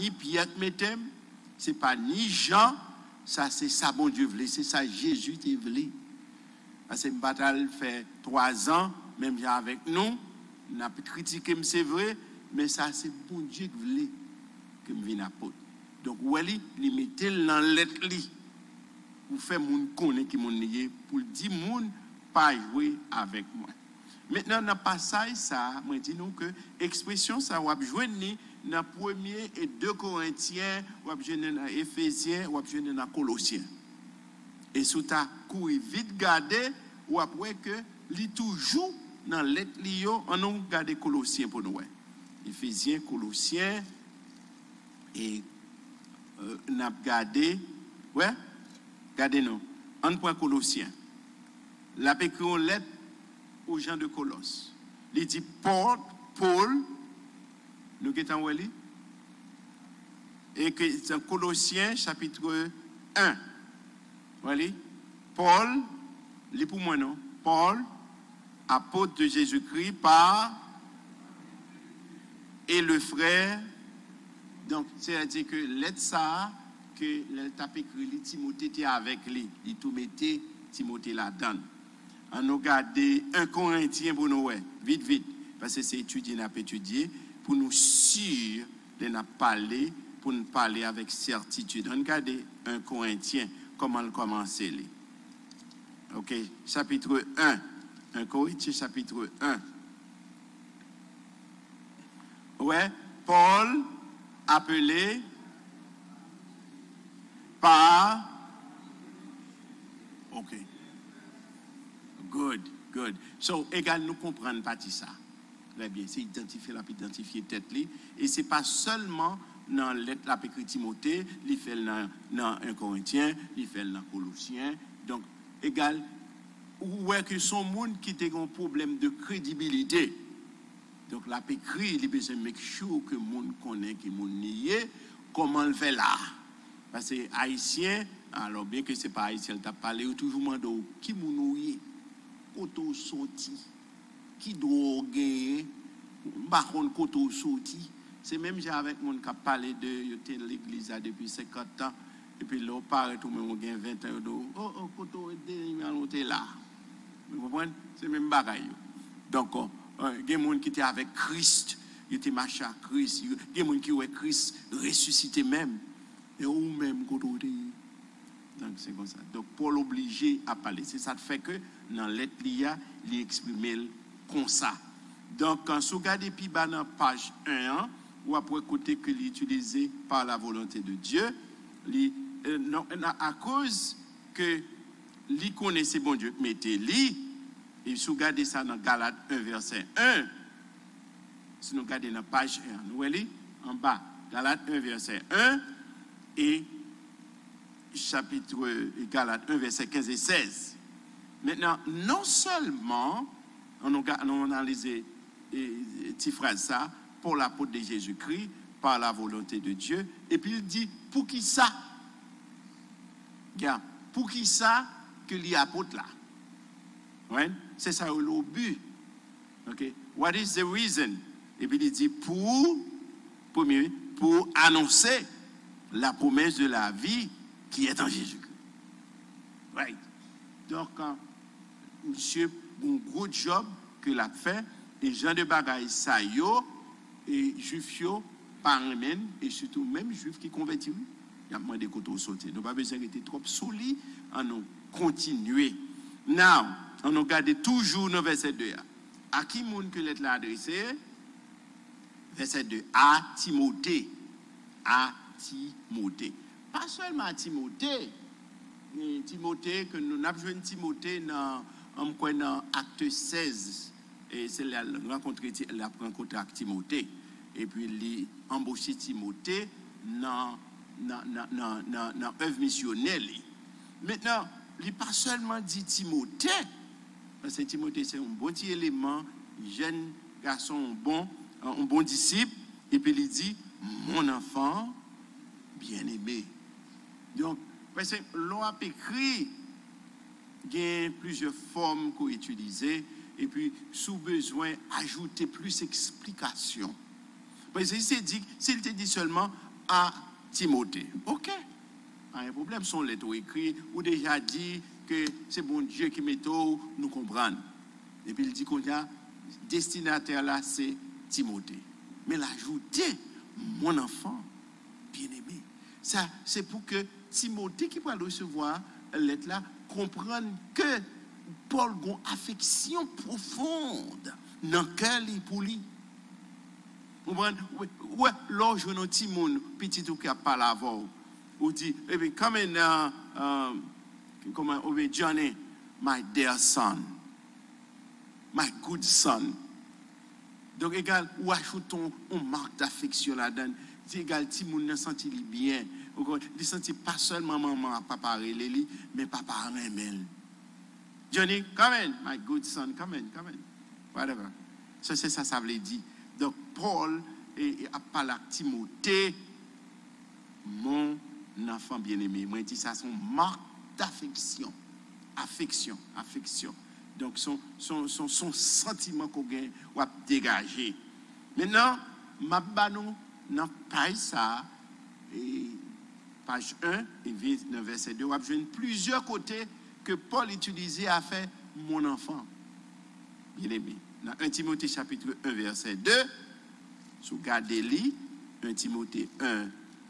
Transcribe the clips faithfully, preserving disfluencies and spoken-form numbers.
ni Pierre qui mettait, c'est pas ni Jean, ça c'est ça bon Dieu voulait, c'est ça Jésus te voulait. Parce que bataille fait trois ans, même avec nous, on a critiqué, c'est vrai, mais ça c'est bon Dieu qui voulait que me vienne apôtre. Donc Wally, il mettait dans lettre li pour faire moun connaître qui mon nié pour dire moun pas jouer avec moi. Maintenant dans passage ça, moi dis nous que expression ça on jouer ni dans premier et deux Corinthiens, on jouer dans Éphésiens, on jouer dans Colossiens. Et sous ta courir vite garder ou après que li toujours dans lettre li yo on nous garder Colossiens pour nous. Éphésiens, Colossiens et euh, n'a gardé ouais regardez nous on prend Colossiens la écrit une lettre aux gens de Colosse il dit Paul Paul nous qui t'en wali et que c'est Colossiens chapitre un wali Paul lis pour moi non Paul apôtre de Jésus-Christ par et le frère. Donc, c'est-à-dire que l'aide ça, que le tape écrit, Timothée était avec lui, il tout mettait Timothée là-dedans. On nous garder un Corinthien pour nous, vite, vite, parce que c'est étudié, n'a pas étudié, pour nous sûr de nous parler, pour nous parler avec certitude. On regarde un Corinthien, comment le commencer. Ok, chapitre un. un Corinthien, chapitre un. Ouais, Paul, appelé par. Ok. Good, good. So, égal, nous comprenons pas ça. Très bien, c'est identifier la identifier tête li. Et c'est pas seulement dans lettre la écrit Timothée, il fait dans dans un Corinthien, il fait dans Colossiens. Donc, égal, où est que son monde qui a un problème de crédibilité. Donc, la écrit, il besoin de make sure que le monde connaît, que le monde nié, comment le fait là. Parce que haïtien, alors bien que ce n'est pas haïtien, il t'a parlé, il toujours demandé qui mounouye, koto sorti, qui drogue, par contre koto sorti. C'est même j'ai avec mon qui a parlé de l'église depuis cinquante ans, et puis là, on parle tout le monde a vingt ans, oh, oh, koto est là. Vous comprenez? C'est même bagaille. Donc, il y a des gens qui étaient avec Christ, ils étaient marchés à Christ, il y a des gens qui ont Christ ressuscité même, et ou même côté. Donc c'est comme ça. Donc Paul obligé à parler. C'est ça qui fait que dans l'être l'I A, il exprime comme ça. Donc quand vous regardez puis dans la page un, ou après côté que l'utilisé par la volonté de Dieu, li, euh, non, à cause que lui connaissait bon Dieu, mettez-lui. Et si vous regardez ça dans Galates un, verset un, si nous regardons dans page un, nous voyons en bas, Galates un, verset un, et chapitre Galates un, verset quinze et seize. Maintenant, non seulement, on a analysé cette phrase ça, pour l'apôtre de Jésus-Christ, par la volonté de Dieu, et puis il dit, pour qui ça? Regarde, pour qui ça que l'apôtre là? Ouais? C'est ça le but. Okay? What is the reason? Et puis il dit pour, premier, pour annoncer la promesse de la vie qui est en Jésus-Christ. Right? Donc, quand monsieur, un gros job que l'a fait, et Jean de Bagaille, ça yo, et juif yo, par eux-mêmes, et surtout même juif qui convertit, il y a moins de côtés sauter. Nous pas besoin d'être trop solide, en nous continuer. Now, on nous garde toujours dans verset deux. À qui moun que l'être là adressé? Verset deux. À Timothée. À Timothée. Pas seulement à Timothée. Timothée, que nous avons joué Timothée dans, dans acte seize. Et c'est la rencontre, la rencontre avec Timothée. Et puis, il a embauché Timothée dans l'œuvre missionnelle. Maintenant, il n'a pas seulement dit Timothée, parce que Timothée, c'est un bon petit élément, jeune garçon, bon, un bon disciple, et puis il dit, mon enfant bien-aimé. Donc, parce que l'on a écrit, il y a plusieurs formes qu'on utilise, et puis, sous besoin, ajouter plus d'explications. Parce que s'il dit, s'il te dit seulement, à Timothée. Ok, pas un problème, son lettre écrit, ou déjà dit que c'est bon Dieu qui met tout, nous comprenons. Et puis il dit qu'on a destinataire là, c'est Timothée. Mais l'ajouter, mon enfant bien-aimé, ça c'est pour que Timothée qui va recevoir la lettre là comprenne que Paul a une affection profonde dans le cœur pour lui. Vous comprenez? Ouais, là, je vois un petit monde, petit ou qui a parlé avant, ou dit, eh bien, come in, uh, um, comment, oh, Johnny, my dear son, my good son. Donc, égal, ou ajoutons une marque d'affection là-dedans, c'est égal, petit monde ne senti bien. Il sentit pas seulement maman, papa, mais papa, remel. Johnny, come in, my good son, come in, come in. Whatever. Ça, c'est ça, ça veut dire. Donc, Paul a parlé à Timothée, mon enfant bien-aimé. Moi, je dis ça, son marque d'affection. Affection, affection. Donc, son, son, son, son sentiment qu'on gagne, ou a dégagé. Maintenant, ma banon, dans page ça, et page un, et verset deux, on a plusieurs côtés que Paul utilisait à faire mon enfant bien-aimé. Dans un Timothée chapitre un, verset deux, sous Gadeli, un Timothée un,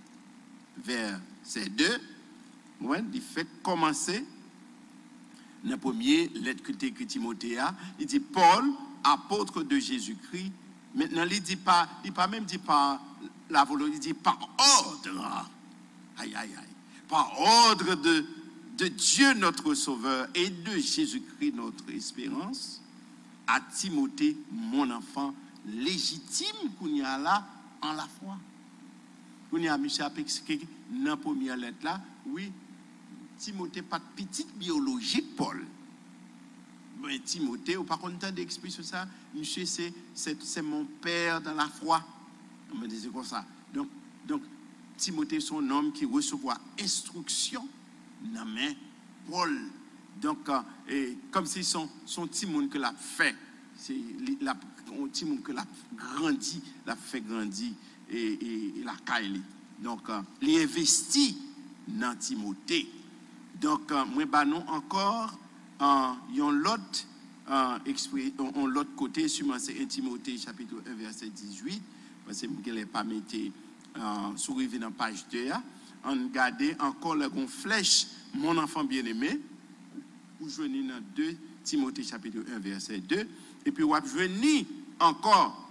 verset deux, ouais, il fait commencer dans la première lettre que écrit Timothée, il dit Paul, apôtre de Jésus-Christ. Maintenant, il dit pas, il pas même dit par la volonté, il dit par ordre. Aïe, aïe, aïe. Par ordre de, de Dieu notre Sauveur et de Jésus-Christ notre espérance, à Timothée, mon enfant légitime qu'on y a là en la foi. Qu'on y a monsieur a expliqué dans la première lettre là, oui, Timothée pas de petite biologique Paul. Mais Timothée, ou pas content d'expliquer ça, monsieur c'est, c'est, c'est mon père dans la foi. On me disait comme ça. Donc, donc Timothée c'est un homme qui recevra instruction dans main Paul. Donc, euh, et, comme si son, son Timon que l'a fait, c'est la Timon que l'a grandi, l'a fait grandir et, et, et la caille. Donc, euh, il investit dans Timothée. Donc, euh, moi, bah non, encore, euh, il y a l'autre, euh, on l'autre côté, sûrement c'est un Timothée, chapitre un, verset dix-huit, parce que je ne l'ai pas mis euh, sur la page deux. On regarde encore la flèche, mon enfant bien-aimé. Vous venez dans deux Timothée chapitre un, verset deux. Et puis vous venez encore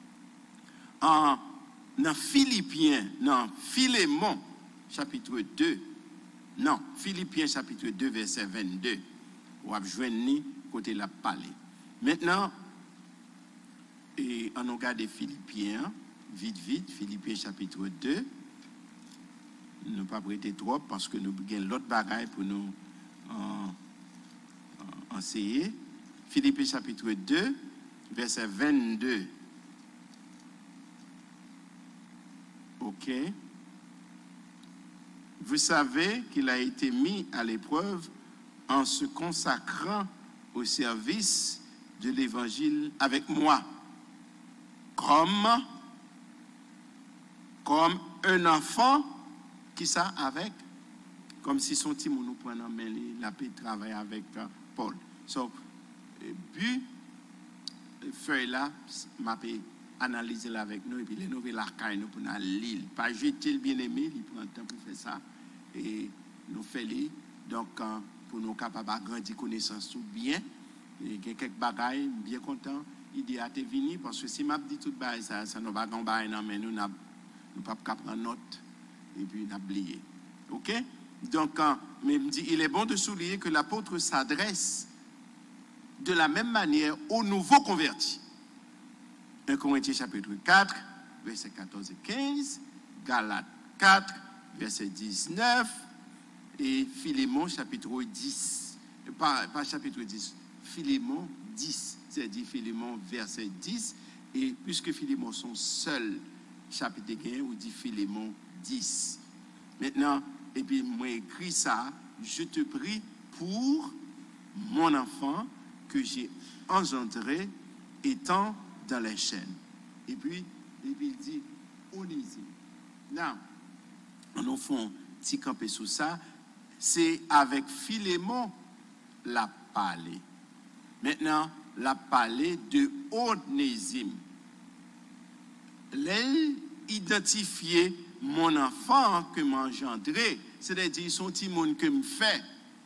en, dans Philippiens, dans Philémon chapitre deux. Non, Philippiens chapitre deux, verset vingt-deux. Vous venez côté la parler. Maintenant, et on regarde Philippiens, vite, vite, Philippiens chapitre deux. Ne pas prêter trop parce que nous avons l'autre bagaille pour nous euh, enseigner. Philippiens chapitre deux, verset vingt-deux. Ok. Vous savez qu'il a été mis à l'épreuve en se consacrant au service de l'évangile avec moi. Comme, comme un enfant qui ça avec, comme si son petit nous prend en main, la paix travaille avec uh, Paul. So, puis, feuille là, m'a pu analyser là avec nous, et puis les nouvelles arcailles nous pour l'île. Pas jeter le bien-aimé, il prend le temps pour faire ça, et nous fait les. Donc, uh, pour nous capables de grandir connaissance tout bien, et il y a quelques bagailles, bien content, l'idée a été venue, parce que si m'a dit tout bagaille, ça, ça nous va gagner, mais nous n'avons pas prendre note. Et puis il a oublié. Ok? Donc, euh, mais il me dit, il est bon de souligner que l'apôtre s'adresse de la même manière aux nouveaux convertis. un Corinthiens chapitre quatre, verset quatorze et quinze, Galates quatre, verset dix-neuf, et Philémon chapitre dix. Pas, pas chapitre dix, Philémon dix, c'est-à-dire Philémon verset dix, et puisque Philémon son seul chapitre un, ou dit Philémon dix. Maintenant, et puis moi écrit ça, je te prie pour mon enfant que j'ai engendré étant dans les chaînes. Et puis, et puis il dit Onésime. Now, on nous fait un petit campé sous ça, c'est avec Philémon la parler. Maintenant, la parler de Onésime. Elle identifier mon enfant que m'engendré, c'est-à-dire son petit monde que me fait.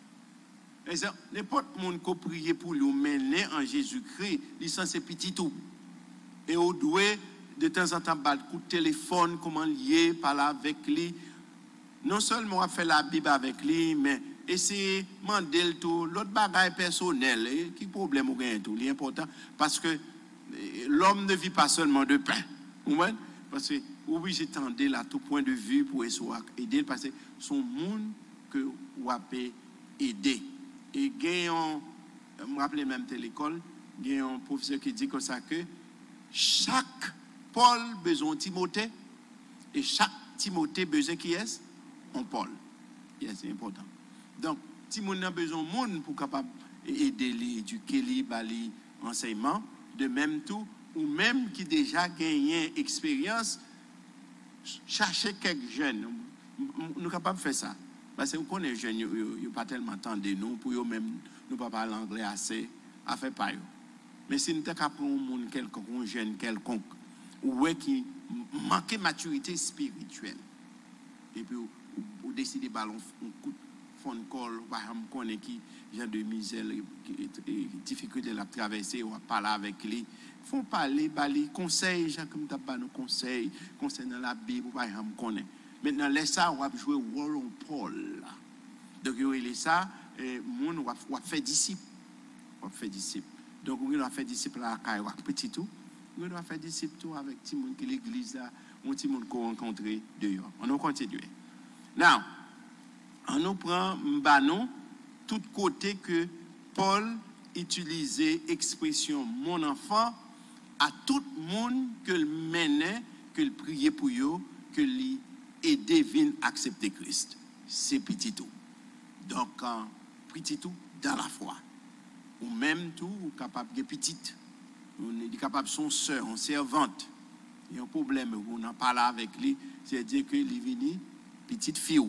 N'importe monde qui prie pour lui mener en Jésus-Christ, il s'en c'est petit tout. Et on doit de temps en temps battre coup de téléphone, comment lier, parler avec lui. Non seulement on fait la Bible avec lui, mais essayer de demander tout, l'autre bagage personnel, et qui problème ou rien tout, l'important, parce que l'homme ne vit pas seulement de pain. Vous voyez? Parce que oui, j'ai tendu là tout point de vue pour aider, parce que son monde que vous avez aidé. Et gagnons, je me rappelle même de l'école, il y a un professeur qui dit comme ça que chaque Paul besoin de Timothée et chaque Timothée besoin qui est en Paul. Yes, c'est important. Donc, Timothée a besoin de monde pour capable aider les éduquer, les bali enseignement, de même tout, ou même qui déjà gagné expérience, chercher quelques jeunes. Nous sommes capables de faire ça. Parce que vous connaissez les jeunes, ils n'ont pas tellement temps de nous, pour eux même, nous ne pouvons pas parler anglais assez, à faire pas. Mais si nous sommes capables de prendre quelconque, un jeune quelconque, ou qui manque de maturité spirituelle, et puis vous décidez de ballon un coup de phone call, vous connaissez qui, genre de misère, qui difficulté de la traverser, ou à parler avec lui, il faut parler, parler, conseil, gens comme tu as nos conseils, conseils dans la Bible, vous connaissez. Maintenant, laisse ça, on va jouer rôle en Paul. Donc, il est ça, et on va faire disciple. On va faire disciple. Donc, on va faire disciple à la petit tout. On va faire disciple tout avec tout le monde qui l'église là, ou tout le monde qu'on rencontre dehors. On va continuer. Now, on nous prend Mbano, tout côté que Paul utilisait l'expression mon enfant à tout le monde que le menait, que le priait pour eux, que lui et devine accepter Christ. C'est petit tout. Donc, euh, petit tout dans la foi. Ou même tout, ou capable de petite. On est capable de son soeur, en servante. Il y a un problème, on en parle avec lui, c'est-à-dire qu'il est venu petite fille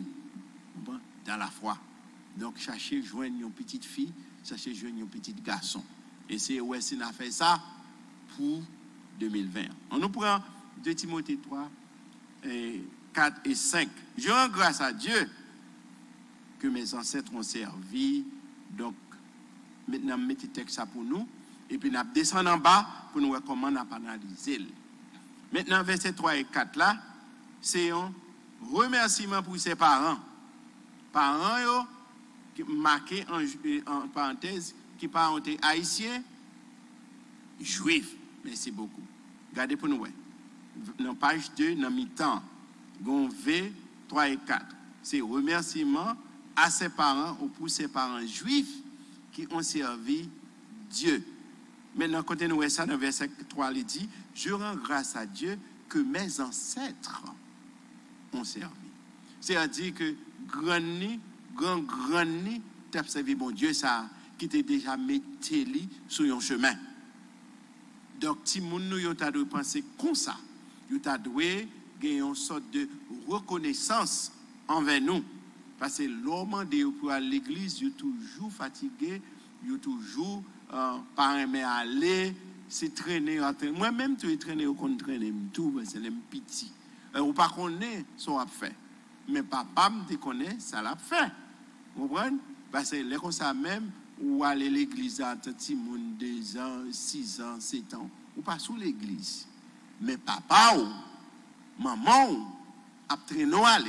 dans la foi. Donc, chercher joindre une petite fille, chercher joindre un petit garçon. Et c'est où est-ce qu'on a fait ça pour deux mille vingt. On nous prend deux Timothée trois et quatre et cinq. Je rends grâce à Dieu que mes ancêtres ont servi. Donc, maintenant, mettez texte ça pour nous. Et puis, nous descendons en bas pour nous voir comment on a analysé. Maintenant, verset trois et quatre là, c'est un remerciement pour ses parents. Parents, yo, qui marqué en, en parenthèse, qui parents haïtiens, juifs. Merci beaucoup. Regardez pour nous. Ouais. Dans page deux, dans mi-temps, gon V trois et quatre. C'est remerciement à ses parents ou pour ses parents juifs qui ont servi Dieu. Maintenant, quand nous voyons ça dans verset trois, il dit, je rends grâce à Dieu que mes ancêtres ont servi. C'est-à-dire que grand-ni, grand, grand-ni, t'as servi bon Dieu, ça, qui t'est déjà metté sur un chemin. Donc, si nous devons penser comme ça, nous devons gagner une sorte de reconnaissance envers nous. Parce que l'homme pour aller à l'église, il est toujours fatigué, il est toujours euh, pas aimé aller, c'est traîner. Moi-même, tu es traîné ou qu'on traîne, tout, c'est le petit. Ou pas qu'on est, ça l'a fait. Mais papa me connaît, ça l'a fait. Vous comprenez? Parce que les comme ça même, ou aller à l'église à petit monde, deux ans, six ans, sept ans, ou pas sous l'église. Mais papa ou maman a traîné aller.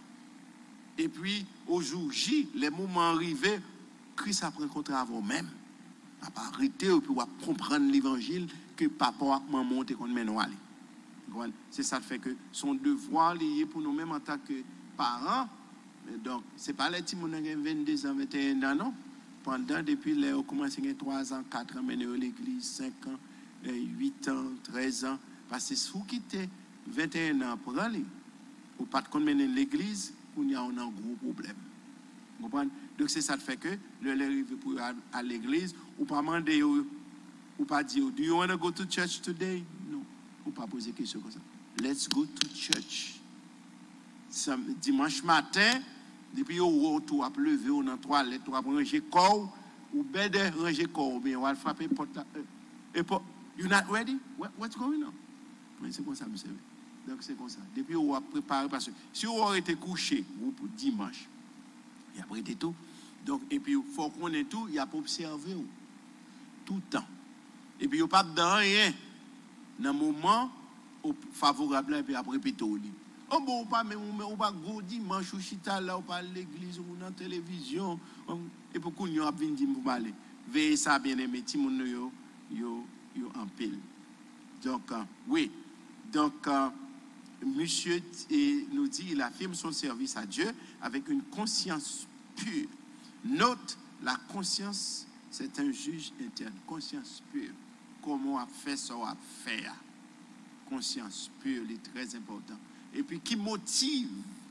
Et puis, au jour J, les moments arrivés, Christ a pris contre avant même. Il n'a pas arrêté, et puis on comprendre l'évangile que papa et maman ont été aller. C'est ça qui fait que son devoir lié pour nous-mêmes en tant que parents. Donc, ce n'est pas les petits qui ont vingt-deux ans, vingt et un ans, non. Pendant, depuis, les ont commencé à trois ans, quatre ans, mener à l'église, cinq ans, huit ans, treize ans. Parce que si vous quittez vingt et un ans pour aller, ou pas de mener l'église, il y a un gros problème. Vous comprenez? Donc, c'est ça qui fait que le arrive pour aller à l'église, ou pas demander, ou pas dire, do you want to go to church today? Non. Ou pas poser question comme ça. Let's go to church. dimanche matin, depuis au retour à lever, on a trois lettres, on a ranger corps, ou ben de ranger corps, bien, on va frapper porte là. Et pour, you're not ready? What, what's going on? Mais c'est comme ça, monsieur. Donc c'est comme ça. Depuis on a préparé, parce que si on aurait été couché, ou pour dimanche, il y a prêté tout. Donc, et puis, il faut qu'on ait tout, il y a pour observer tout le temps. Et puis, il n'y a pas de rien. Dans le moment favorable, et puis après, répéter au lit. Oh bon, pas mais on pas gros dimanche, ou chita là, ou pas à l'église, ou dans la télévision. Et pour qu'on y a venir dire pour aller. Veillez ça, bien aimé, ti moun yo, yo, yo en pile. Donc, euh, oui. Donc, euh, monsieur et nous dit, il affirme son service à Dieu avec une conscience pure. Note, la conscience, c'est un juge interne. Conscience pure. Comment on a fait ça, on a fait. Conscience pure, c'est très important. Et puis, qui motive,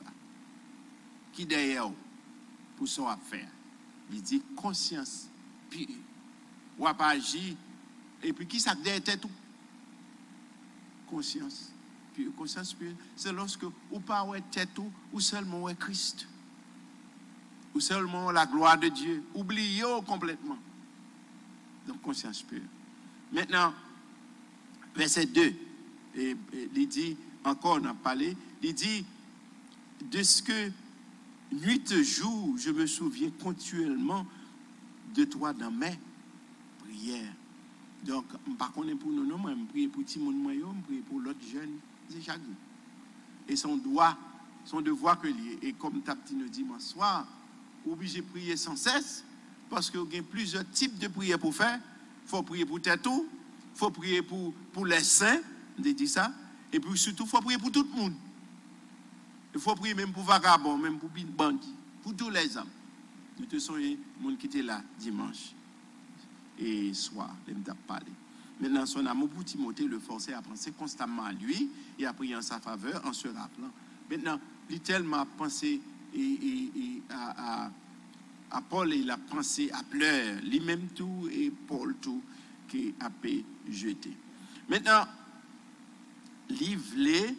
qui derrière pour ça, on a fait. Il dit conscience pure. On a pas agi. Et puis, qui ça derrière tout? Conscience pure. Conscience pure, c'est lorsque ou pas ouais tête tout, ou seulement ouais Christ. Ou seulement la gloire de Dieu. Oubliez complètement. Donc, conscience pure. Maintenant, verset deux, et, et, il dit, encore on a parlé, il dit, de ce que nuit et jour, je me souviens continuellement de toi dans mes prières. Donc, je ne sais pas pour nous, non, je prie pour tout le monde, je prie pour l'autre jeune, c'est chaque jour. Et son droit, son devoir que lié. Et comme ta petite nous dit, moi, soir, obligé de prier sans cesse, parce qu'il y a plusieurs types de prières pour faire. Il faut prier pour tête tout, il faut prier pour, pour les saints, on dit ça, et puis surtout, il faut prier pour tout le monde. Il faut prier même pour vagabonds, même pour bandits, pour tous les hommes. Nous te sommes les gens qui étaient là dimanche et soir, les gens parlé. Maintenant, son amour pour Timothée le forçait à penser constamment à lui et à prier en sa faveur en se rappelant. Maintenant, il a tellement pensé et, et, et à, à, à Paul, il a pensé à pleurer, lui-même tout et Paul tout, qui a pu jeter. Maintenant, livre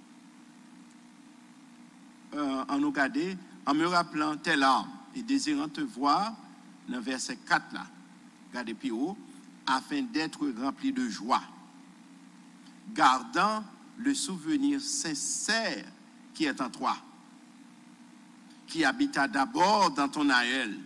euh, en nous garder, en me rappelant telle âme et désirant te voir, dans verset quatre là, regardez plus haut, afin d'être rempli de joie, gardant le souvenir sincère qui est en toi, qui habita d'abord dans ton aïeul,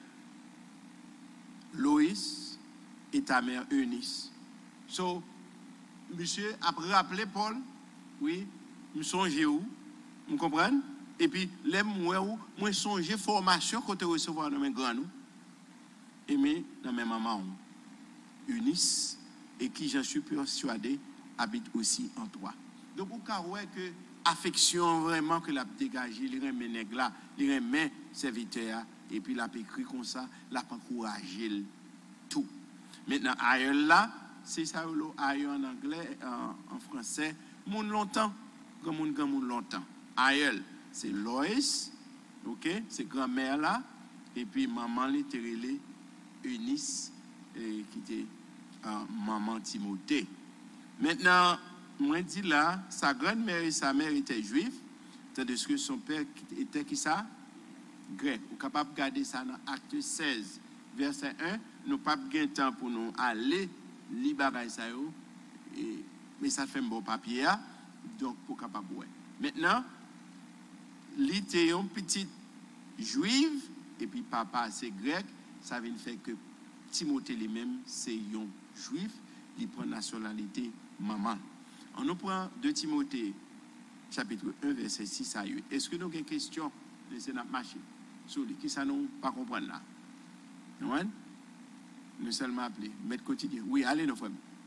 Loïs et ta mère Eunice. So, monsieur, après rappeler Paul, oui, je songe où, vous comprenez? Et puis, les moi où, moi songe formation côté recevoir dans mes grands nous, et mais dans mes mamans, Eunice, et qui j'en suis persuadé, habite aussi en toi. Donc, vous voyez que affection vraiment que l'a dégagé, les remet nègres là, les remet serviteurs, et puis l'a écrit comme ça, l'a encouragé tout. Maintenant, aïeul là, c'est ça, aïeul en anglais, en, en français, moun longtemps, grand moun, grand moun longtemps. Aïeul, c'est Loïs, ok, c'est grand-mère là, et puis maman littérale, Eunice, et, qui était euh, maman Timothée. Maintenant, moi dis là, sa grand-mère et sa mère étaient juifs, tandis que son père était qui ça? Grec. Vous êtes capable de garder ça dans Acte seize, verset un. Nous n'avons pas de temps pour nous aller, libérer ça, et, mais ça fait un bon papier, donc pour capable de voir. Maintenant, il était une petite juive, et puis papa c'est grec, ça veut dire que Timothée lui-même, c'est un juif, il prend nationalité maman. On nous prend de Timothée, chapitre un, verset six à huit. Est-ce que nous avons une question? Laissez notre machine. Sur lui, qui ça nous pas comprendre là? Ouais? Nous seulement appeler, maître quotidien. Oui, allez, nos frères.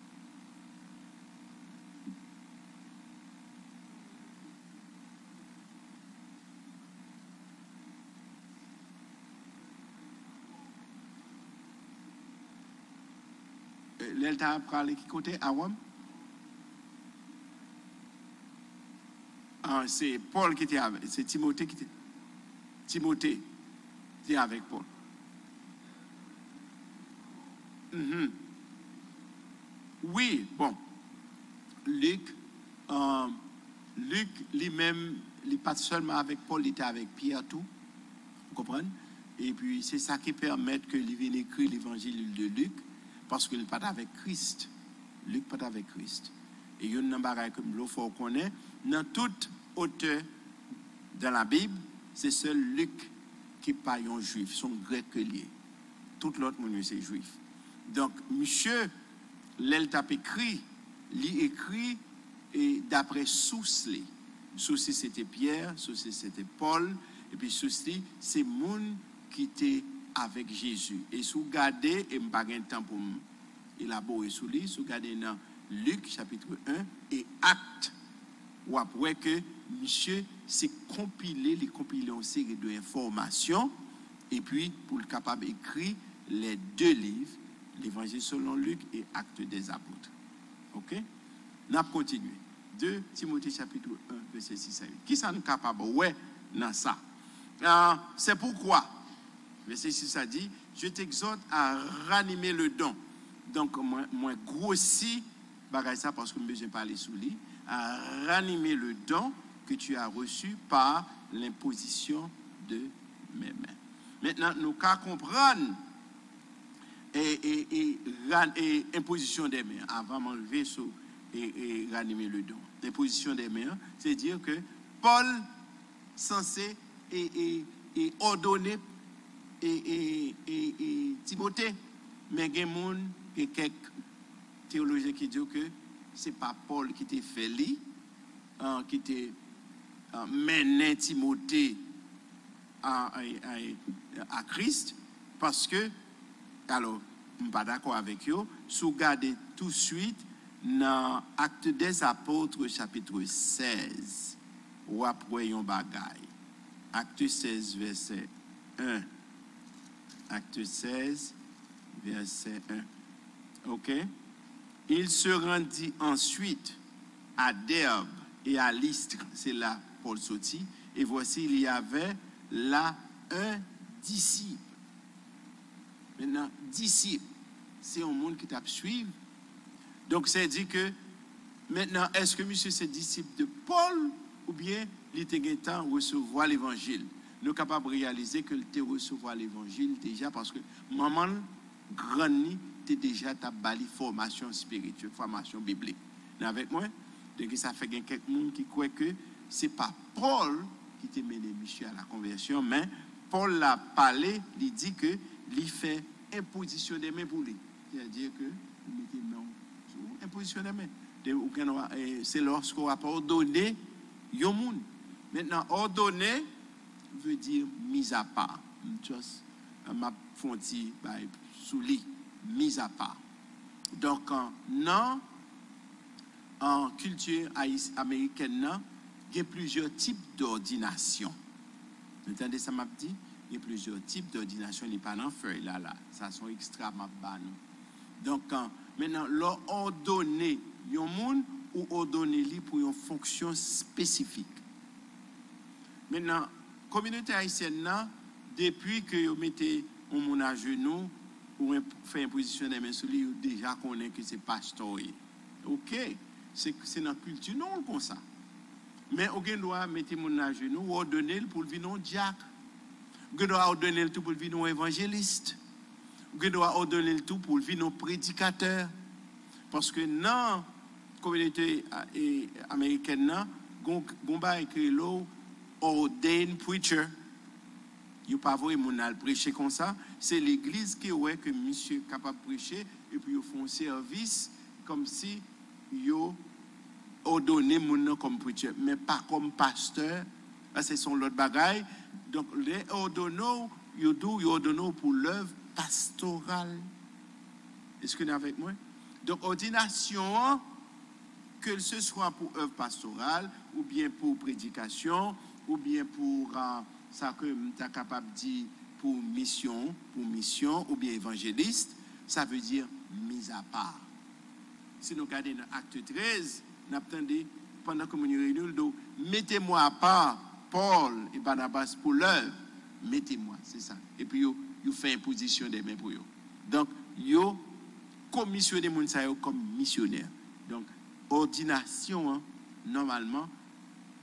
L'Elta a parlé qui côté? Awam? Ah, c'est Paul qui était avec, c'est Timothée qui était. Timothée était avec Paul. Mm-hmm. Oui, bon. Luc, euh, Luc lui-même, il n'est pas seulement avec Paul, il était avec Pierre, tout. Vous comprenez? Et puis, c'est ça qui permet que il vienne écrire l'évangile de Luc, parce qu'il n'est pas avec Christ. Luc n'est pas avec Christ. Et il y a une chose comme l'eau, faut connaître. Dans toute auteur dans la Bible, c'est seul Luc qui n'est pas un juif, son grec lié. Tout l'autre monde, c'est juif. Donc, monsieur, l'elle t'a écrit, il écrit et d'après Sousley. Sousley, c'était Pierre, Sousley, c'était Paul, et puis Sousley, c'est monde qui était avec Jésus. Et si vous regardez, et je n'ai pas de temps pour élaborer sur lui, si vous regardez dans Luc, chapitre un, et Actes, ou après que monsieur s'est compilé, les compilé en série d'informations, et puis pour le capable d'écrire les deux livres, l'Évangile selon Luc et Actes des Apôtres. Ok? Nous allons continuer. deux Timothée chapitre un, verset six à huit. Qui sont capables? Ouais, dans ça. Euh, c'est pourquoi, verset six a dit, je t'exhorte à ranimer le don. Donc, moi, moi grossi, bagay ça parce que je besoin parler sous lui, à ranimer le don que tu as reçu par l'imposition de mes mains. Maintenant, nous qu'à comprendre et, et, et, et, et imposition des mains, avant m'enlever sur et, et ranimer le don. L'imposition des mains, c'est dire que Paul censé et, et, et ordonner et, et, et, et Timothée, mais il y a des gens, quelques théologiens qui disent que ce n'est pas Paul qui t'a fait lui, euh, qui t'a euh, mené Timothée à, à, à, à Christ, parce que, alors, je ne suis pas d'accord avec eux, si vous regardez tout de suite dans Actes des Apôtres, chapitre seize, ou après un bagaille. Acte seize, verset un. Acte seize, verset un. OK? Il se rendit ensuite à Derbe et à Lystre. C'est là Paul sortit. Et voici, il y avait là un disciple. Maintenant, disciple, c'est un monde qui t'a suivi. Donc, c'est dit que, maintenant, est-ce que monsieur c'est disciple de Paul ou bien il était temps de recevoir l'évangile? Nous sommes capables de réaliser que il recevoir l'évangile déjà parce que maman grandi était déjà ta bali formation spirituelle, formation biblique. Avec moi, donc ça fait qu'il y a quelqu'un qui croit que ce n'est pas Paul qui t'a mené monsieur à la conversion, mais Paul l'a parlé, il dit que il fait imposition des mains pour lui. C'est-à-dire que il mettait main sur imposition des mains. C'est lorsqu'on va ordonner un monde. Maintenant, ordonner veut dire mise à part. Just ma fonti sous lit, mise à part. Donc, non, en culture américaine, il y a plusieurs types d'ordination. Vous entendez ça, m'a dit? Il y a plusieurs types d'ordination. Il n'est pas dans feuille là, là. Ça sont extrêmement bas. Donc, maintenant, leur ordonner un monde ou ordonner lui pour une fonction spécifique. Maintenant, communauté haïtienne, depuis que vous mettez un monde à genoux ou fait une position des mains sur lui, vous déjà connaissez que c'est pasteur. Ok, c'est dans la culture, non, comme ça. Mais vous doit mettre mon à genoux ou ordonner pour vivre un diacre. Vous doit ordonner tout pour vivre un évangéliste. Vous doit ordonner tout pour vivre un prédicateur. Parce que dans la communauté américaine, on va écrire l'eau ordained preacher. Il n'y a pas vraiment de prêcher comme ça. C'est l'église qui est que monsieur est capable de prêcher et puis ils font un service comme si ils ordonné mon nom comme preacher, mais pas comme pasteur. C'est son l'autre bagaille. Donc les ordonnés, ils ordonnent pour l'œuvre pastorale. Est-ce que vous êtes avec moi? Donc ordination, que ce soit pour œuvre pastorale ou bien pour prédication ou bien pour euh, ça que tu es capable de dire pour mission, pour mission ou bien évangéliste, ça veut dire mise à part. Si nous regardons dans Acte treize, nous attendons pendant que nous nous réunissons, mettez-moi à part Paul et Barnabas pour l'œuvre, mettez-moi, c'est ça. Et puis, vous faites une position des mains pour eux. Donc, vous commissionnez les gens comme missionnaires. Donc, ordination, hein, normalement,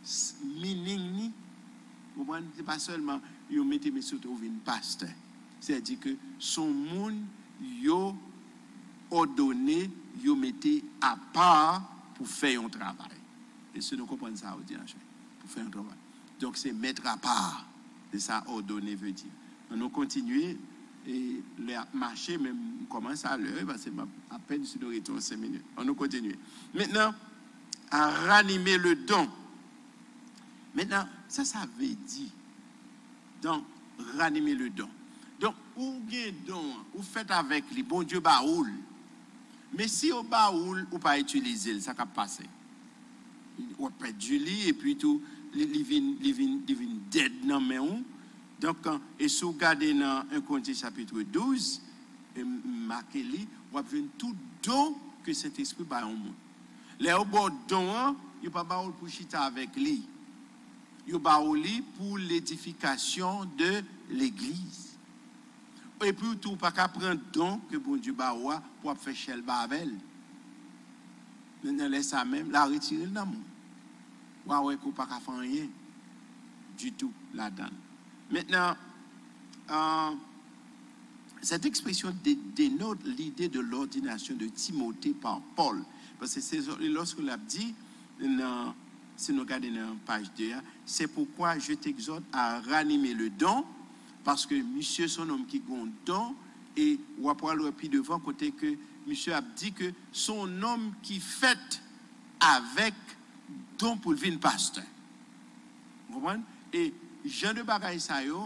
meaning ni, vous comprenez, c'est pas seulement yo mettez mes surtout une pasteur. C'est-à-dire que son monde yo ordonné, yo mettez à part pour faire un travail. Et ce nous comprenons ça audience pour faire un travail. Donc c'est mettre à part. C'est ça ordonné veut dire. On nous continuer et le marché même commence à l'heure parce que à peine sur le retour cinq minutes. On nous continue. Maintenant à ranimer le don. Maintenant ça ça veut dire donc ranimer le don. Donc ou bien don ou faites avec les bon Dieu baoul. Mais si au baoul ou pas utiliser ça va passer. On perd du lit et puis tout les vin les vin les vin dead non mais on. Donc, et si vous regardez dans un Corinthiens chapitre douze, marqué li, vous avez tout don que cet esprit va au monde. Les au bord don, il n'y a pas pour chita avec lui. Il y a pour l'édification de l'église. Et puis tout pas qu'à prendre don que bon Dieu ba pour faire chel bavel. Maintenant laisse ça même la retirer dans monde. Wa ouais qu'on pas qu'à faire rien du tout là-dedans. Maintenant, euh, cette expression dénote l'idée de l'ordination de Timothée par Paul. Parce que c'est lorsque l'a dit, dans, si nous regardons dans page deux, c'est pourquoi je t'exhorte à ranimer le don, parce que monsieur son homme qui a un don, et on va pouvoir le plus devant côté que monsieur a dit que son homme qui fait avec don pour le pasteur. Vous comprenez? Et Jean de bagaille ça yo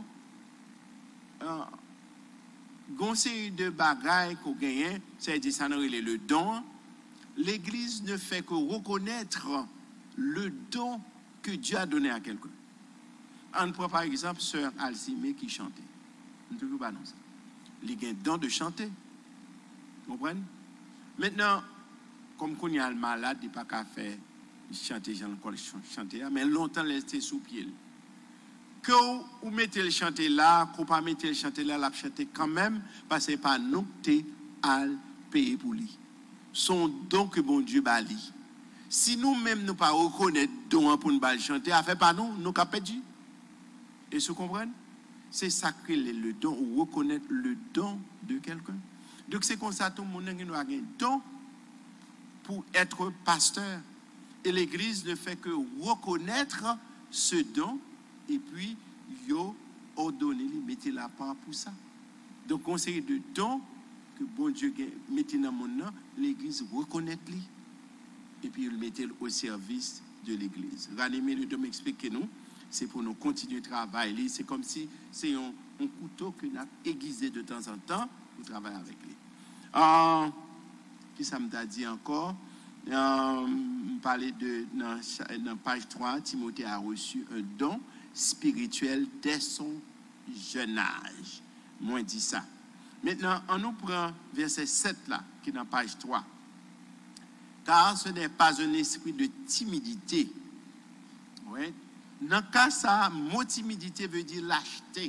euh série de bagaille qu'on gagne, c'est dit ça le don. L'église ne fait que reconnaître le don que Dieu a donné à quelqu'un. On prend par exemple sœur Alcimé qui chantait. On ne peut pas non ça. Il a un don de chanter. Vous comprenez? Maintenant comme qu'on y a le malade, il pas qu'à faire chanter Jean encore chanter mais longtemps rester sous pied. Que vous mettez le chanter là, qu'on pas mettre le chanter là, la chanter quand même, parce que c'est pas nous qui à payer pour lui. Son don que bon Dieu bali. Si nous-mêmes nous pas reconnaître don pour nous chanter, à fait pas nous, nous qu'a perdu. Et vous comprenez? C'est sacré le don, ou reconnaître le don de quelqu'un. Donc c'est comme ça tout le monde a un don pour être pasteur. Et l'église ne fait que reconnaître ce don. Et puis, yo ordonné, mettez la part pour ça. Donc, on série de dons que bon Dieu mettez dans mon nom, l'église reconnaît lui. Et puis, il mettez au service de l'église. Ranimer le don, expliquez-nous, c'est pour nous continuer le travail. C'est comme si c'est un, un couteau que nous avons aiguisé de temps en temps pour travailler avec lui. Euh, qui ça me t'a dit encore? Euh, parler de, dans, dans page trois, Timothée a reçu un don spirituel dès son jeune âge. Moi, dit ça. Maintenant, on nous prend verset sept là, qui est dans page trois. Car ce n'est pas un esprit de timidité. Oui. Dans le cas ça, mot timidité veut dire lâcheté.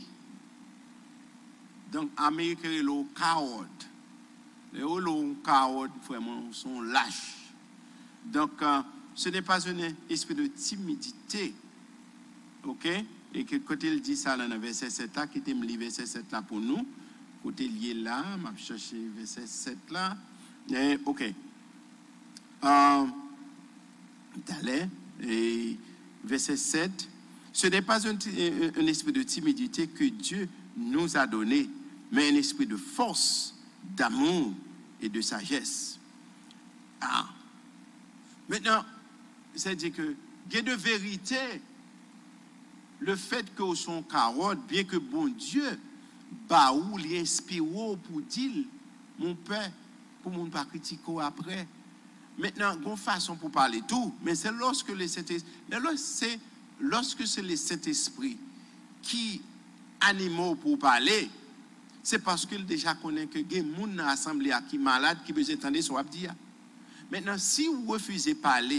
Donc, Américain, c'est le coward. Les cowards, vraiment, sont lâches. Donc, euh, ce n'est pas un esprit de timidité. OK? Et que côté il dit ça dans le verset sept là, qui était le verset sept là pour nous. Côté lié là, je vais chercher le verset sept là. Et, OK. Euh, D'aller, et verset sept. Ce n'est pas un, un esprit de timidité que Dieu nous a donné, mais un esprit de force, d'amour et de sagesse. Ah. Maintenant, c'est-à-dire que il y a de vérité. Le fait que son carotte, bien que bon Dieu, bah ou l'inspire pour dire, mon père, pour mon pas critiquer après. Maintenant, une façon pour parler tout, mais c'est lorsque le Saint-Esprit, c'est lorsque c'est le Saint-Esprit qui anime pour parler, c'est parce qu'il déjà connaît que il y a des gens dans l'assemblée qui sont malades, qui besoin d'entendre ce qu'on dit. Maintenant, si vous refusez de parler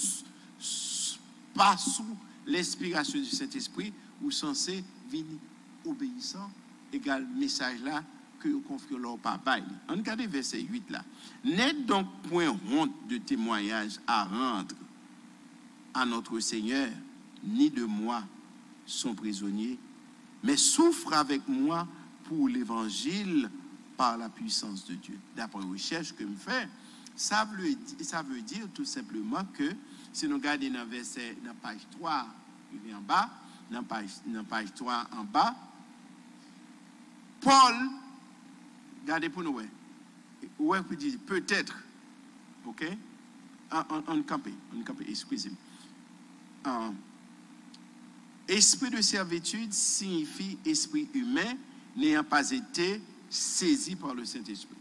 pas sous l'inspiration du Saint-Esprit, vous sont censés venir obéissant, égal message là que vous confiez leur papa. On regarde verset huit là. N'êtes donc point honte de témoignage à rendre à notre Seigneur ni de moi sont prisonniers, mais souffrent avec moi pour l'évangile par la puissance de Dieu. D'après les recherches que je fais, ça veut, ça veut dire tout simplement que si nous regardons dans verset, dans page trois, il est en bas, dans page, dans page trois en bas, Paul, regardez pour nous, ouais, peut dire peut-être, ok, on campe, on campe, excusez-moi. Um, esprit de servitude signifie esprit humain n'ayant pas été saisi par le Saint-Esprit.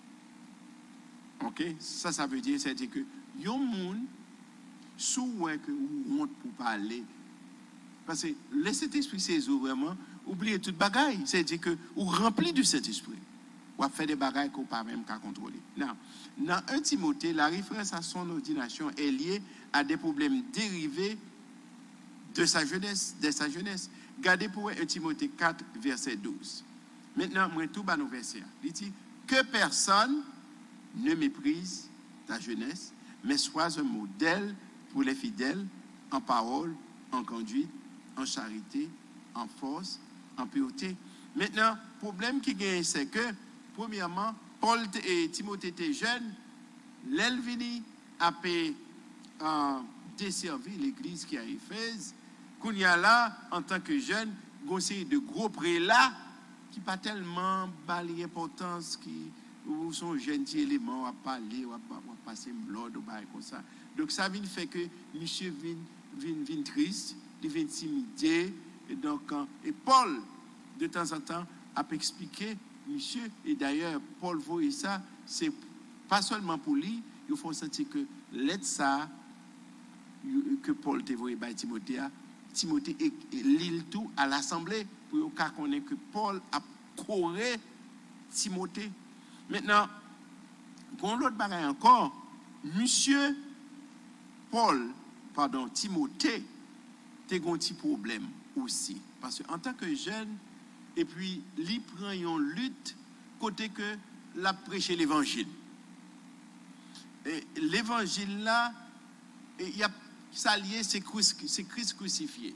Ok, ça, ça veut dire, c'est-à-dire que yon moun souvent que ou honte pour parler, parce que le Saint-Esprit saisi vraiment, oubliez toute bagaille, c'est-à-dire que ou rempli du Saint-Esprit, ou a fait des bagailles qu'on pas même qu'à contrôler. Non, dans un Timothée, la référence à son ordination est liée à des problèmes dérivés de sa jeunesse, de sa jeunesse. Regardez pour un Timothée quatre, verset douze. Maintenant, moi, tout bas nos versets. Il dit que personne ne méprise ta jeunesse, mais sois un modèle pour les fidèles en parole, en conduite, en charité, en force, en pureté. Maintenant, le problème qui gagne, c'est que, premièrement, Paul et Timothée étaient jeunes, l'Elvini a pu euh, desservir l'église qui a Éphèse. Qu'on y a là, en tant que jeune, conseiller de gros prélats qui pas tellement bali l'importance qui ou sont jeunes éléments à parler ou à, à passer l'ordre ou comme ça. Donc ça vient fait que monsieur vient vient vient triste, il vient timide et donc et Paul de temps en temps a expliqué monsieur et d'ailleurs Paul voit ça, c'est pas seulement pour lui, il faut sentir que l'aide ça que Paul te voyé par Timothée, Timothée lit tout à l'assemblée pour qu'on connaisse que Paul a coré Timothée. Maintenant, pour l'autre bagaille encore, monsieur Paul, pardon, Timothée, t'es un petit problème aussi. Parce qu'en tant que jeune, et puis, il prend une lutte côté que l'a prêché l'évangile. Et l'évangile là, il y a ça lié, c'est Christ crucifié.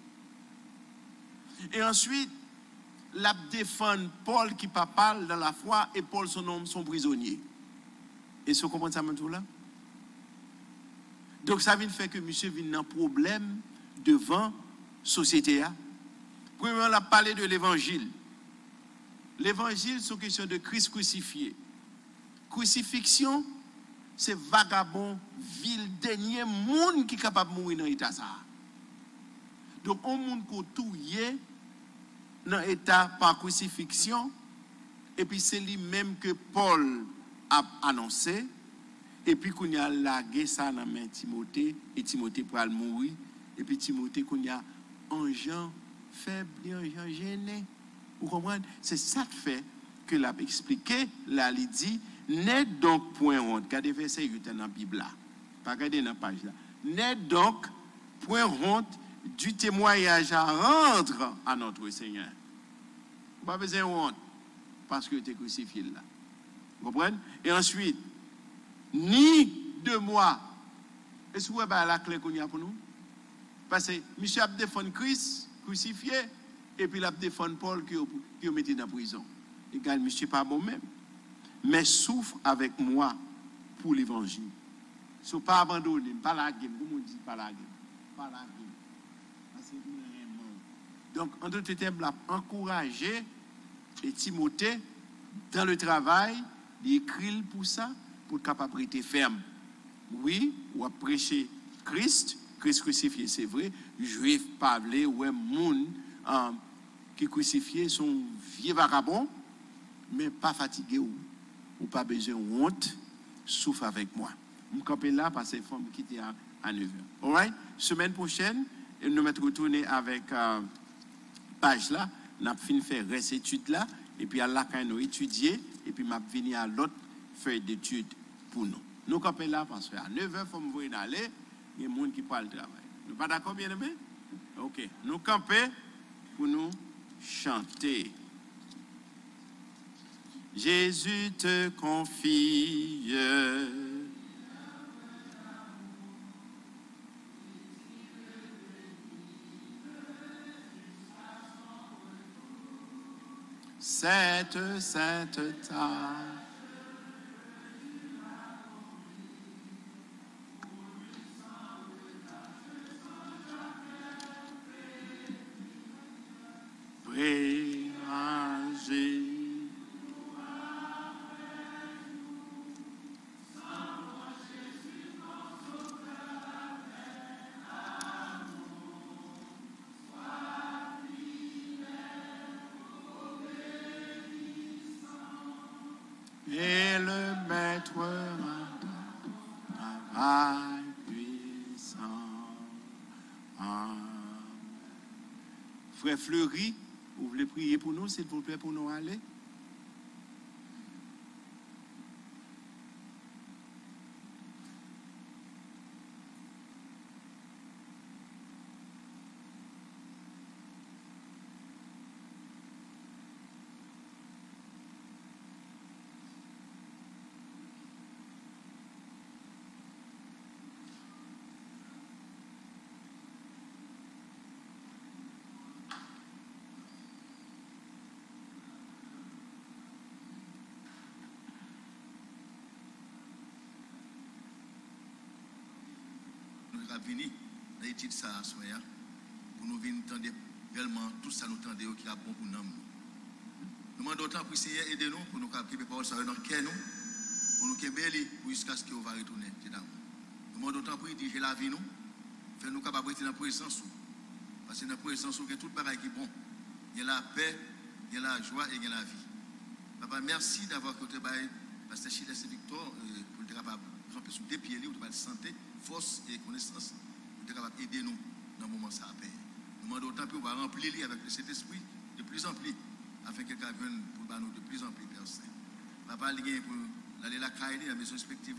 Et ensuite, la défend Paul qui parle dans la foi et Paul son homme son prisonnier. Et ce comment ça tout là? Donc ça vient faire que monsieur vient dans un problème devant la société. Premièrement, on a parlé de l'évangile. L'évangile, c'est une question de Christ crucifié. Crucifixion, c'est vagabond, vil, dernier monde qui est capable de mourir dans l'état ça. Donc, on monde qui est touillé dans l'état par crucifixion, et puis c'est lui-même que Paul a annoncé, et puis qu'on a lagué ça dans la main Timothée, et Timothée pour le mourir, et puis Timothée qu'on a un gens faible, un gens gêné. Vous comprenez? C'est ça qui fait que l'a expliqué, là, il dit, n'est donc point honte. Regardez verset huit dans la Bible là. Pas regardez dans la page là. N'est donc point honte du témoignage à rendre à notre Seigneur. Pas besoin de honte parce que tu es crucifié là. Vous comprenez? Et ensuite, ni de moi. Est-ce que vous avez la clé qu'on y a pour nous? Parce que monsieur a défendu Christ crucifié et puis il a défendu Paul qui qui mis dans la prison. Égal, monsieur pas bon même. Mais souffre avec moi pour l'évangile. Ne so pas abandonner, pas la game, comme on dit, pas la game. Pas la game. Donc, en d'autres termes, encourager et Timothée dans le travail, il écrit pour ça, pour capable rester ferme. Oui, ou à prêcher Christ, Christ crucifié, c'est vrai, juif, parler, ou un monde euh, qui crucifié son vieux vagabond, mais pas fatigué ou, ou pas besoin de honte, souffre avec moi. Je camper là parce que faut me quitter à, à neuf heures. All right? Semaine prochaine, nous nous mettons retourner avec euh, page là, nous avons fini faire reste étude là, et puis à la quand nous étudier, et puis m'a venir à l'autre feuille d'étude pour nous. Nous camper là parce qu'à neuf heures, il faut me voir d'aller, il y a des gens qui parlent le travail. Nous pas d'accord, bien aimé? Ok. Nous camper pour nous chanter. Jésus te confie. cette sainte table. Préranger. Et le maître travail puissant. Amen. Frère Fleury, vous voulez prier pour nous, s'il vous plaît, pour nous aller? Venir dans l'étude ça soir pour nous venir entendre réellement tout ça nous entendre qui est bon pour nous. Nous demandons autant pour Seigneur aider nous pour nous capter parole ça dans cœur nous pour nous kembeli pour jusqu'à ce qu'on va retourner dedans. Nous demandons autant pour diriger la vie nous faire nous capable être dans présence parce que dans présence il y a tout pareil qui est bon. Il y a la paix, il y a la joie et il y a la vie. Papa, merci d'avoir côté bail pasteur Chile et Victor pour être capable de camper sous des pieds libres de santé, force et connaissance pour être capable d'aider nous dans le moment ça a paix. Nous demandons autant pour on va remplir avec le Saint-Esprit de plus en plus afin que quelqu'un vienne pour nous de plus en plus personne. Papa, il y a pour aller la caille dans la maison respective,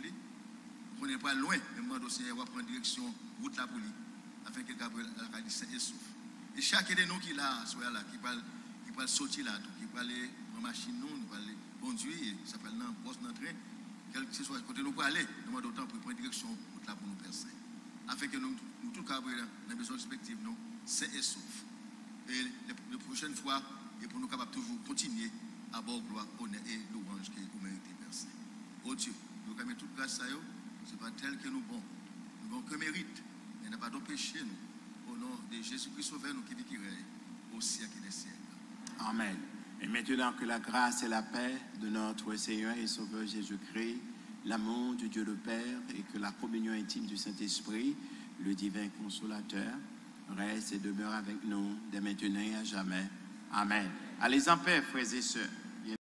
on n'est pas loin, mais moi aussi on va prendre direction route la pour lui afin que quelqu'un vienne la caille saint et sauf. Et chacun de nous qui là soit là qui parle qui parle sortir là qui parle aller en machine nous, nous parler conduire, ça s'appelle dans poste d'entrée, quel que soit côté nous pour aller, nous demandons autant pour prendre direction route là pour nous personne. Afin que nous nous tout cas dans la maison respective nous saint et sauf. Et la prochaine fois, et pour nous capables toujours continuer à bord gloire, honneur et louange que vous méritez, merci. Oh Dieu, nous avons toute grâce à eux, ce n'est pas tel que nous bon. Nous n'avons que mérite, et n'a pas de péché, nous. Au nom de Jésus-Christ, sauveur, nous qui vit qui règne, au siècle des siècles. Amen. Et maintenant que la grâce et la paix de notre Seigneur et Sauveur Jésus-Christ, l'amour de Dieu le Père et que la communion intime du Saint-Esprit, le divin consolateur, reste et demeure avec nous dès maintenant et à jamais. Amen. Allez en paix, frères et sœurs.